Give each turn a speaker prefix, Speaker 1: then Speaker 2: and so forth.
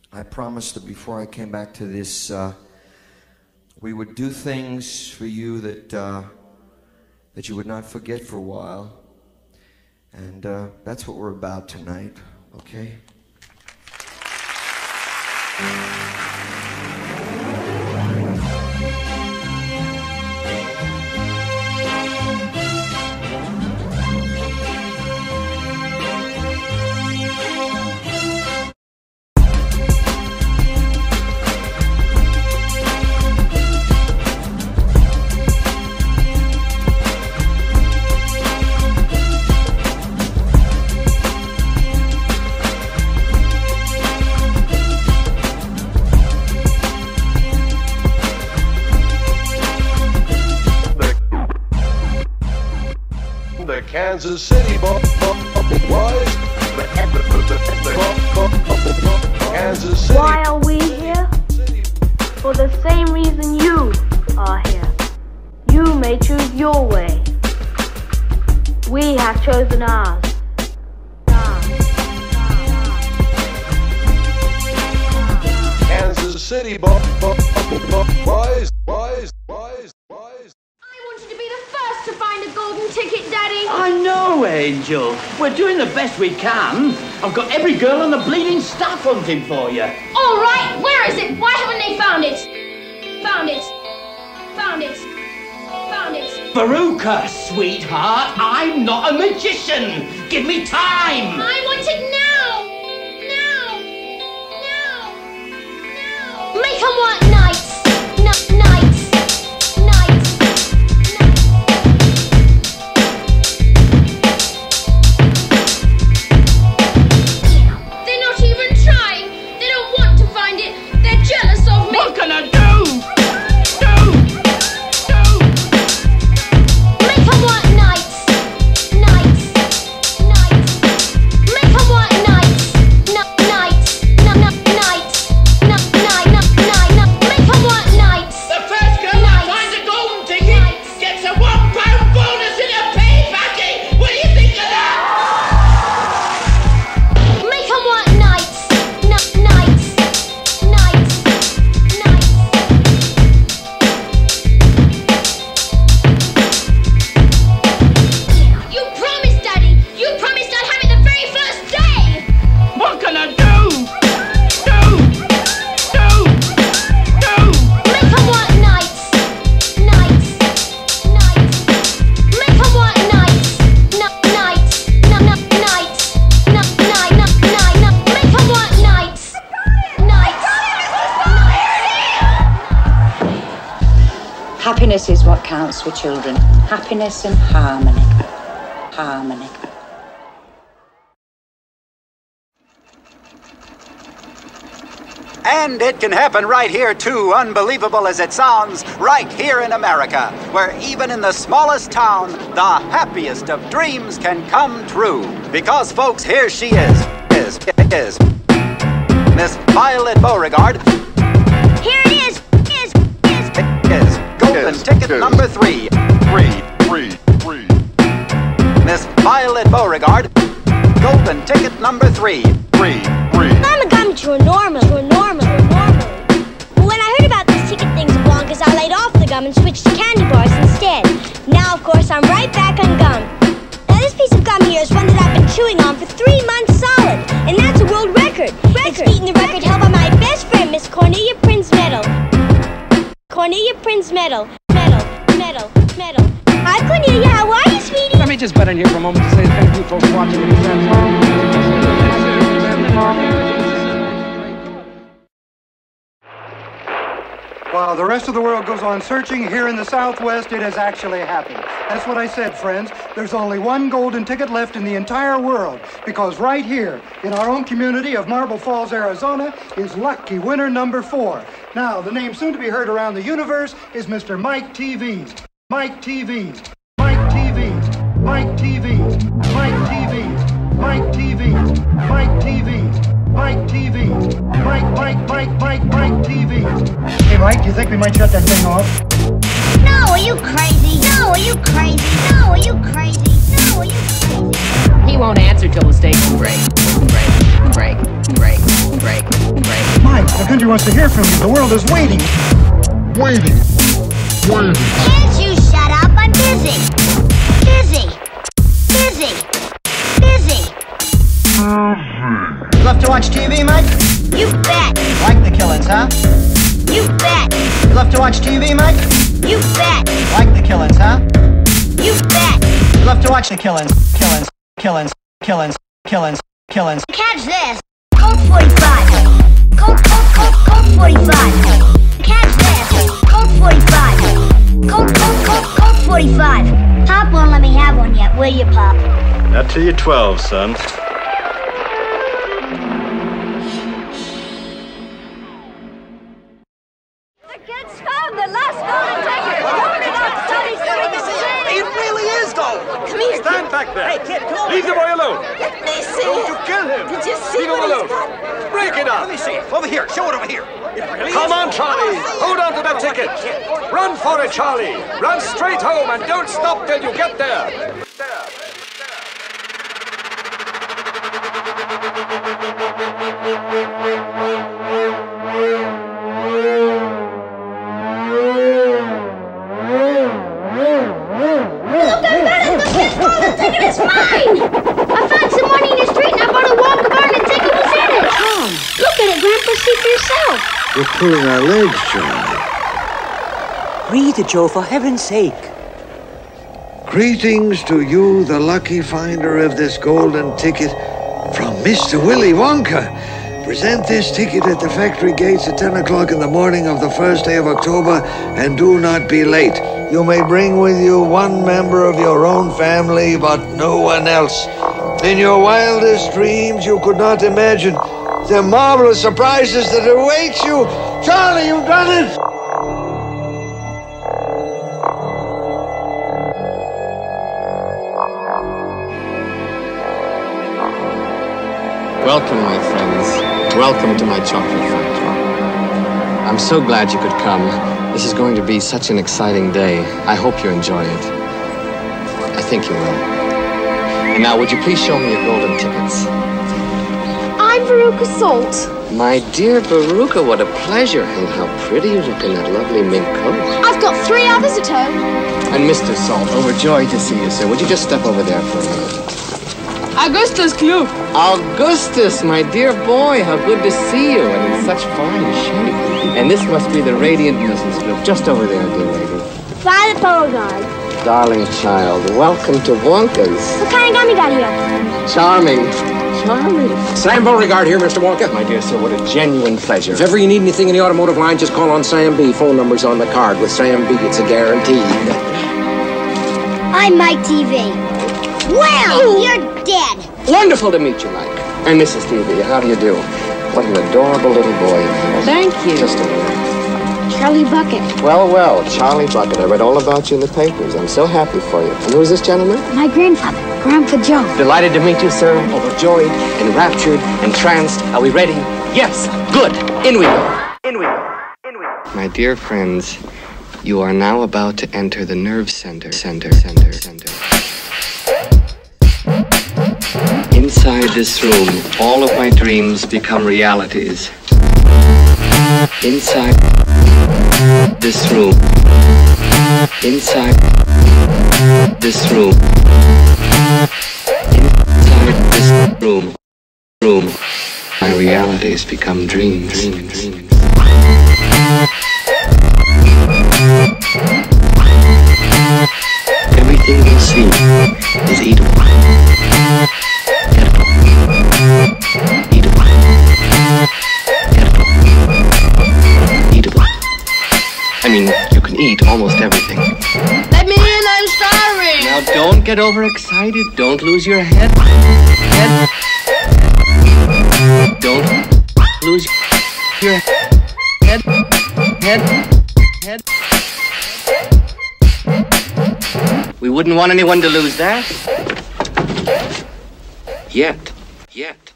Speaker 1: I promised that before I came back to this, we would do things for you that you would not forget for a while. And that's what we're about tonight, okay?
Speaker 2: Kansas City boys. Kansas City.
Speaker 3: Why are we here? For the same reason you are here. You may choose your way. We have chosen ours.
Speaker 2: Kansas City boys.
Speaker 4: To find a golden ticket, Daddy.
Speaker 5: I know, Angel. We're doing the best we can. I've got every girl on the bleeding staff hunting for you.
Speaker 4: All right, where is it? Why haven't they found it? Found it. Found it. Found it.
Speaker 5: Veruca, sweetheart, I'm not a magician. Give me time.
Speaker 4: I want it now. Now. Now. Make 'em want nights.
Speaker 5: What can I do?
Speaker 4: Make 'em want nights. Make 'em want nights. Make 'em want nights.
Speaker 5: The first girl that finds a golden ticket gets a £1 bonus in a pay packet. What do you think of that?
Speaker 4: Make 'em want nights.
Speaker 6: Happiness is what counts for children. Happiness and harmony. Harmony.
Speaker 7: And it can happen right here, too, unbelievable as it sounds, right here in America, where even in the smallest town, the happiest of dreams can come true. Because, folks, here she is Miss Violet Beauregard.
Speaker 4: Here it is.
Speaker 7: Golden ticket number 3. Miss Violet Beauregard. Golden ticket number 3.
Speaker 4: I'm a gum to a normal. When I heard about this ticket things a blonkers, I laid off the gum and switched to candy bars instead. Now, of course, I'm right back on gum. Now, this piece of gum here is one that I've been chewing on for 3 months solid, and that's a world record. It's beating the record held by my best friend, Miss Cornelia Prince Medal. Cornelia Prince Medal. Hi, Cornelia. How are you, sweetie?
Speaker 8: Let me just butt in here for a moment to say thank you for watching me.
Speaker 9: While the rest of the world goes on searching, here in the Southwest, it has actually happened. That's what I said, friends. There's only one golden ticket left in the entire world, because right here, in our own community of Marble Falls, Arizona, is lucky winner number 4. Now, the name soon to be heard around the universe is Mr. Mike TV's. Mike TV's. Mike TV's. Mike TV's. Mike TV's. Mike TV's. Mike TV's. Mike TV's. Mike TV's. Hey, Mike, do you think we might shut that thing off?
Speaker 4: No, are you crazy? No, are you crazy? No, are you crazy? No, are you crazy?
Speaker 10: He won't answer till the station break. Break.
Speaker 9: country wants to hear from you. The world is waiting. Waiting. Waiting.
Speaker 4: Can't you shut up? I'm busy. Busy. Busy. Busy.
Speaker 10: You love to watch TV, Mike?
Speaker 4: You bet.
Speaker 10: Like the killings, huh?
Speaker 4: You bet.
Speaker 10: You love to watch TV, Mike?
Speaker 4: You bet.
Speaker 10: Like the killings, huh?
Speaker 4: You bet.
Speaker 10: You love to watch the killings. Killings. Killings. Killings. Killings. Killings.
Speaker 4: Catch this. Colt 45. Colt 45. Catch this. Colt 45. Colt 45. Pop won't let me have one yet, will you, Pop?
Speaker 11: Not till you're 12, son.
Speaker 5: It really is gold! Come here,
Speaker 11: Stand back there!
Speaker 5: Hey, kid, come on!
Speaker 11: Leave the boy alone!
Speaker 5: Let me see
Speaker 11: Don't
Speaker 5: it!
Speaker 11: you kill him!
Speaker 5: Did you see
Speaker 11: Leave him
Speaker 5: what he's
Speaker 11: alone!
Speaker 5: got?
Speaker 11: Break it up!
Speaker 5: Let me see it! Over here! Show it over here! It really
Speaker 11: Come
Speaker 5: is
Speaker 11: on,
Speaker 5: gold.
Speaker 11: Charlie! Hold on to that ticket! Run for it, Charlie! Run straight home and don't stop till you get there!
Speaker 4: Look, I found it! The fifth golden ticket is mine! I found some money in the street and I bought a walk bar and the ticket was in it! Tom, look at it, Grandpa, see for yourself!
Speaker 12: We're pulling our legs, Charlie.
Speaker 13: Read it, Joe, for heaven's sake.
Speaker 12: Greetings to you, the lucky finder of this golden ticket from Mr. Willy Wonka. Present this ticket at the factory gates at 10 o'clock in the morning of the first day of October, and do not be late. You may bring with you one member of your own family, but no one else. In your wildest dreams, you could not imagine the marvelous surprises that await you. Charlie, you've done it!
Speaker 14: Welcome, my friends. Welcome to my chocolate factory. I'm so glad you could come. This is going to be such an exciting day. I hope you enjoy it. I think you will. And now, would you please show me your golden tickets?
Speaker 15: I'm Veruca Salt.
Speaker 14: My dear Veruca, what a pleasure. And how pretty you look in that lovely mink coat.
Speaker 15: I've got 3 others at home.
Speaker 14: And Mr. Salt, overjoyed to see you, sir. Would you just step over there for a minute?
Speaker 15: Augustus Clue.
Speaker 14: Augustus, my dear boy, how good to see you, and in such fine shape. And this must be the Radiant Business Group, just over there, dear lady.
Speaker 4: Buy the polo guard.
Speaker 14: Darling child, welcome to Wonka's.
Speaker 4: What kind of gum you got here?
Speaker 14: Charming. Charming.
Speaker 8: Sam Beauregard here, Mr. Wonka.
Speaker 14: My dear sir, what a genuine pleasure.
Speaker 8: If ever you need anything in the automotive line, just call on Sam B. Phone number's on the card. With Sam B, it's a guarantee.
Speaker 4: I'm Mike TV. Well, you're dead.
Speaker 14: Wonderful to meet you, Mike. And Mrs. TV, how do you do? What an adorable little boy.
Speaker 15: Thank you.
Speaker 14: Just a minute.
Speaker 15: Charlie Bucket.
Speaker 14: Well, Charlie Bucket. I read all about you in the papers. I'm so happy for you. And who is this gentleman?
Speaker 15: My grandfather, Grandpa Joe.
Speaker 14: Delighted to meet you, sir. Overjoyed, enraptured, entranced. Are we ready? Yes. Good. In we go. In we go. In we go. My dear friends, you are now about to enter the nerve center. Inside this room, all of my dreams become realities. Inside this room. Inside this room. Inside this room. My realities become dreams. Everything you see is eatable. Eatable. I mean, you can eat almost everything.
Speaker 15: Let me in, I'm starving.
Speaker 14: Now don't get overexcited. Don't lose your head. Don't lose your head. We wouldn't want anyone to lose that. Yet.